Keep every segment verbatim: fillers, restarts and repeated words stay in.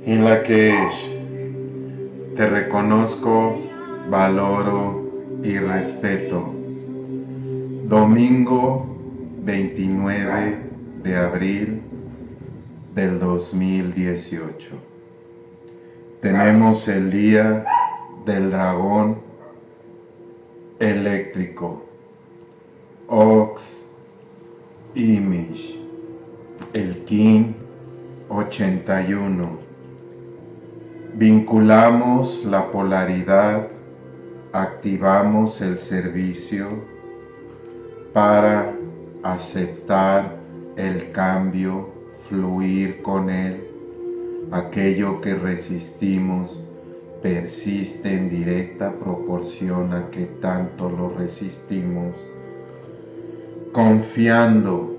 In Lak'ech, te reconozco, valoro y respeto. Domingo veintinueve de abril del dos mil dieciocho. Tenemos el día del dragón eléctrico, Ox Image, el Kin ochenta y uno. Vinculamos la polaridad, activamos el servicio para aceptar el cambio, fluir con él. Aquello que resistimos persiste en directa proporción a que tanto lo resistimos. Confiando,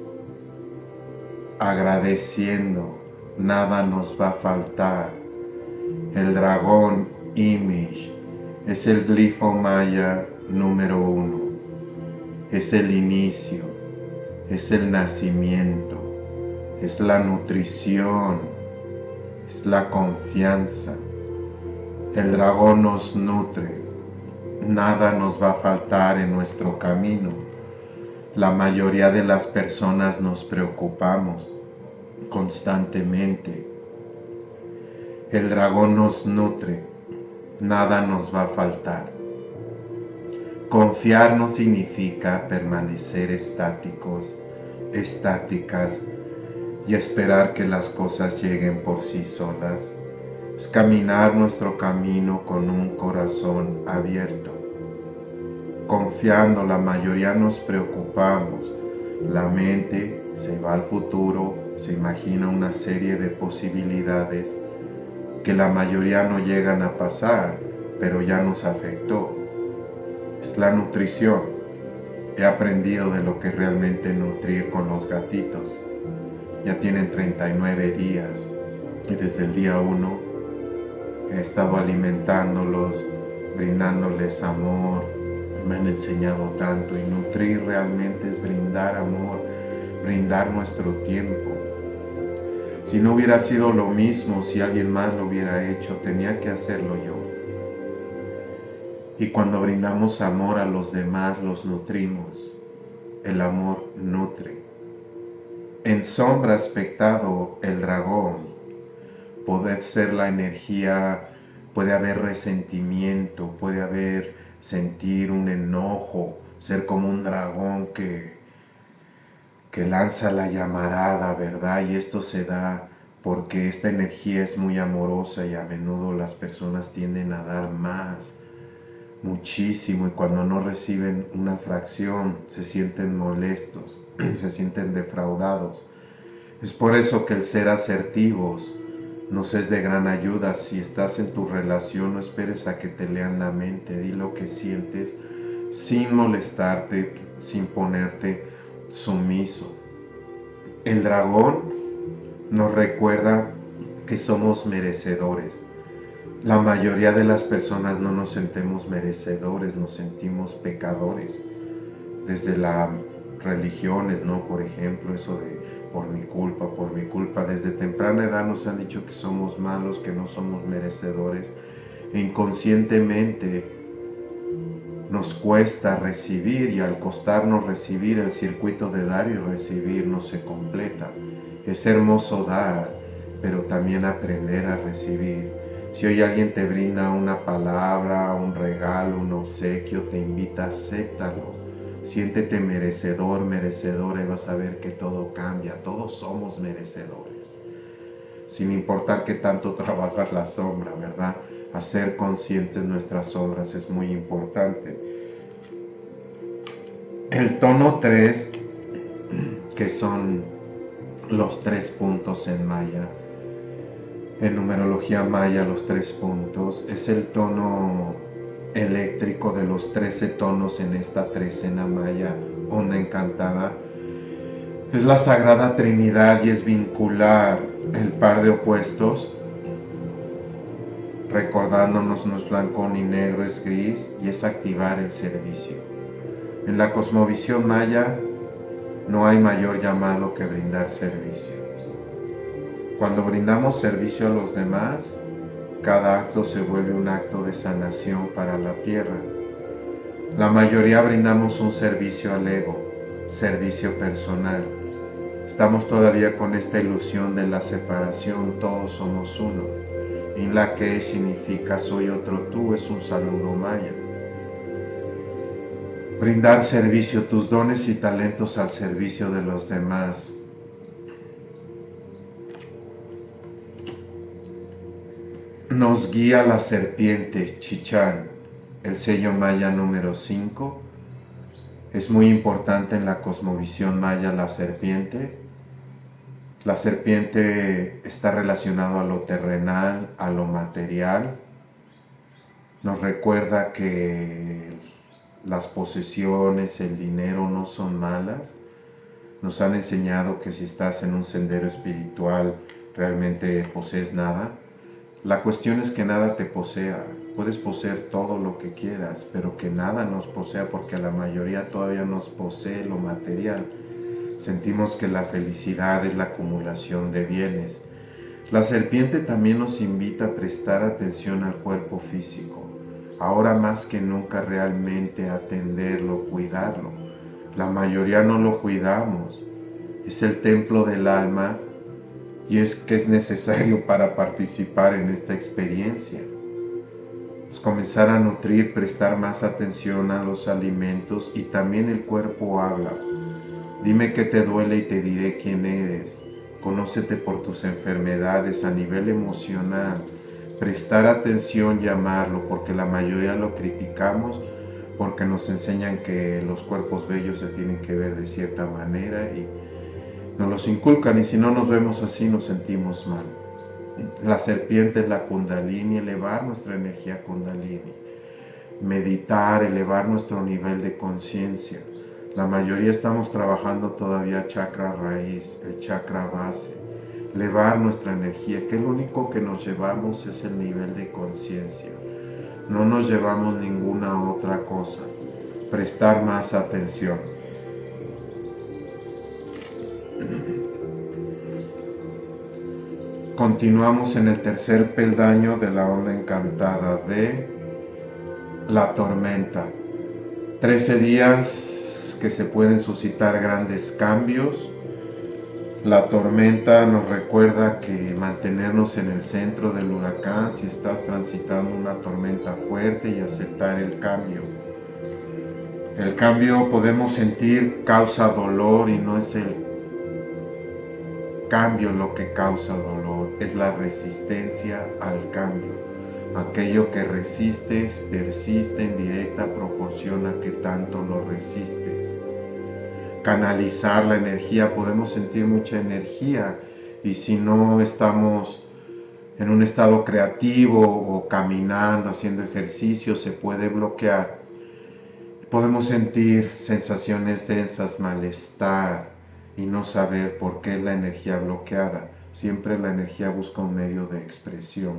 agradeciendo, nada nos va a faltar. El dragón Image es el glifo maya número uno. Es el inicio, es el nacimiento, es la nutrición, es la confianza. El dragón nos nutre, nada nos va a faltar en nuestro camino. La mayoría de las personas nos preocupamos constantemente. El dragón nos nutre, nada nos va a faltar. Confiar no significa permanecer estáticos, estáticas y esperar que las cosas lleguen por sí solas. Es caminar nuestro camino con un corazón abierto. Confiando, la mayoría nos preocupamos. La mente se va al futuro, se imagina una serie de posibilidades que la mayoría no llegan a pasar, pero ya nos afectó. Es la nutrición. He aprendido de lo que realmente nutrir con los gatitos. Ya tienen treinta y nueve días y desde el día uno he estado alimentándolos, brindándoles amor. Me han enseñado tanto y nutrir realmente es brindar amor, brindar nuestro tiempo. Si no hubiera sido lo mismo, si alguien más lo hubiera hecho, tenía que hacerlo yo. Y cuando brindamos amor a los demás, los nutrimos. El amor nutre. En sombra aspectado el dragón, puede ser la energía, puede haber resentimiento, puede haber sentir un enojo, ser como un dragón que que lanza la llamarada, ¿verdad? Y esto se da porque esta energía es muy amorosa y a menudo las personas tienden a dar más, muchísimo, y cuando no reciben una fracción se sienten molestos, se sienten defraudados. Es por eso que el ser asertivos nos es de gran ayuda. Si estás en tu relación, no esperes a que te lean la mente, di lo que sientes sin molestarte, sin ponerte sumiso. El dragón nos recuerda que somos merecedores. La mayoría de las personas no nos sentimos merecedores, nos sentimos pecadores. Desde las religiones, ¿no? Por ejemplo, eso de por mi culpa, por mi culpa. Desde temprana edad nos han dicho que somos malos, que no somos merecedores. E inconscientemente nos cuesta recibir, y al costarnos recibir, el circuito de dar y recibir no se completa. Es hermoso dar, pero también aprender a recibir. Si hoy alguien te brinda una palabra, un regalo, un obsequio, te invita, acéptalo. Siéntete merecedor, merecedora, y vas a ver que todo cambia. Todos somos merecedores. Sin importar qué tanto trabajas la sombra, ¿verdad? Hacer conscientes nuestras sombras es muy importante. El tono tres, que son los tres puntos en maya, en numerología maya los tres puntos, es el tono eléctrico de los trece tonos en esta trecena maya, onda encantada. Es la Sagrada Trinidad y es vincular el par de opuestos, recordándonos no es blanco ni negro, es gris, y es activar el servicio. En la cosmovisión maya no hay mayor llamado que brindar servicio. Cuando brindamos servicio a los demás, cada acto se vuelve un acto de sanación para la tierra. La mayoría brindamos un servicio al ego, servicio personal. Estamos todavía con esta ilusión de la separación, todos somos uno. Inla que significa soy otro tú, es un saludo maya. Brindar servicio, tus dones y talentos al servicio de los demás. Nos guía la serpiente Chichán, el sello maya número cinco. Es muy importante en la cosmovisión maya la serpiente. La serpiente está relacionada a lo terrenal, a lo material. Nos recuerda que las posesiones, el dinero no son malas. Nos han enseñado que si estás en un sendero espiritual realmente posees nada. La cuestión es que nada te posea. Puedes poseer todo lo que quieras, pero que nada nos posea, porque a la mayoría todavía nos posee lo material. Sentimos que la felicidad es la acumulación de bienes. La serpiente también nos invita a prestar atención al cuerpo físico. Ahora más que nunca realmente atenderlo, cuidarlo. La mayoría no lo cuidamos. Es el templo del alma y es que es necesario para participar en esta experiencia. Es comenzar a nutrir, prestar más atención a los alimentos y también el cuerpo habla. Dime qué te duele y te diré quién eres. Conócete por tus enfermedades a nivel emocional. Prestar atención y amarlo, porque la mayoría lo criticamos porque nos enseñan que los cuerpos bellos se tienen que ver de cierta manera y nos los inculcan, y si no nos vemos así nos sentimos mal. La serpiente es la kundalini, elevar nuestra energía kundalini. Meditar, elevar nuestro nivel de conciencia. La mayoría estamos trabajando todavía chakra raíz, el chakra base. Elevar nuestra energía, que lo único que nos llevamos es el nivel de conciencia. No nos llevamos ninguna otra cosa. Prestar más atención. Continuamos en el tercer peldaño de la onda encantada de la tormenta. Trece días que se pueden suscitar grandes cambios. La tormenta nos recuerda que mantenernos en el centro del huracán si estás transitando una tormenta fuerte y aceptar el cambio. El cambio podemos sentir causa dolor y no es el cambio lo que causa dolor, es la resistencia al cambio. Aquello que resistes persiste en directa proporción a que tanto lo resistes. Canalizar la energía, podemos sentir mucha energía y si no estamos en un estado creativo o caminando, haciendo ejercicio, se puede bloquear. Podemos sentir sensaciones densas, malestar y no saber por qué es la energía bloqueada. Siempre la energía busca un medio de expresión.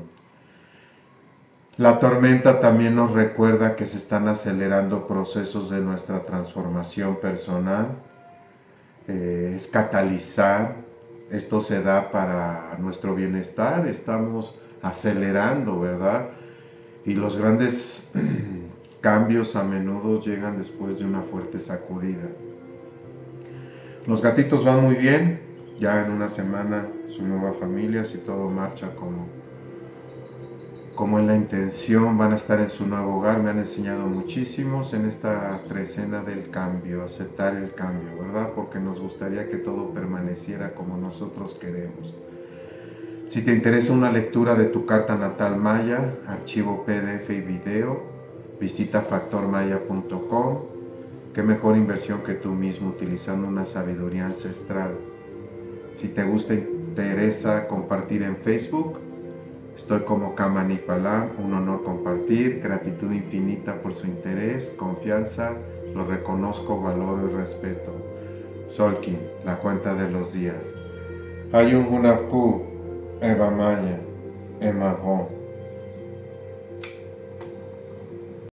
La tormenta también nos recuerda que se están acelerando procesos de nuestra transformación personal. Eh, es catalizar, esto se da para nuestro bienestar, estamos acelerando, ¿verdad? Y los grandes cambios a menudo llegan después de una fuerte sacudida. Los gatitos van muy bien, ya en una semana su nueva familia, si todo marcha como, como en la intención, van a estar en su nuevo hogar. Me han enseñado muchísimos en esta trecena del cambio, aceptar el cambio, ¿verdad? Porque nos gustaría que todo permaneciera como nosotros queremos. Si te interesa una lectura de tu carta natal maya, archivo P D F y video, visita factor maya punto com. Qué mejor inversión que tú mismo utilizando una sabiduría ancestral. Si te gusta, interesa compartir en Facebook, estoy como Kamani Palam, un honor compartir, gratitud infinita por su interés, confianza, lo reconozco, valoro y respeto. Solkin, la cuenta de los días. Ayun Hunapku, Eva Maya, Emma Ho.